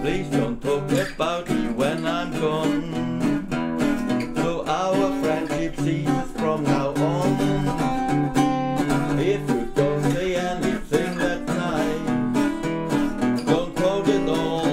please don't talk about me when I'm gone. So our friendship ceases from now on. If you don't say anything that night, don't hold it all.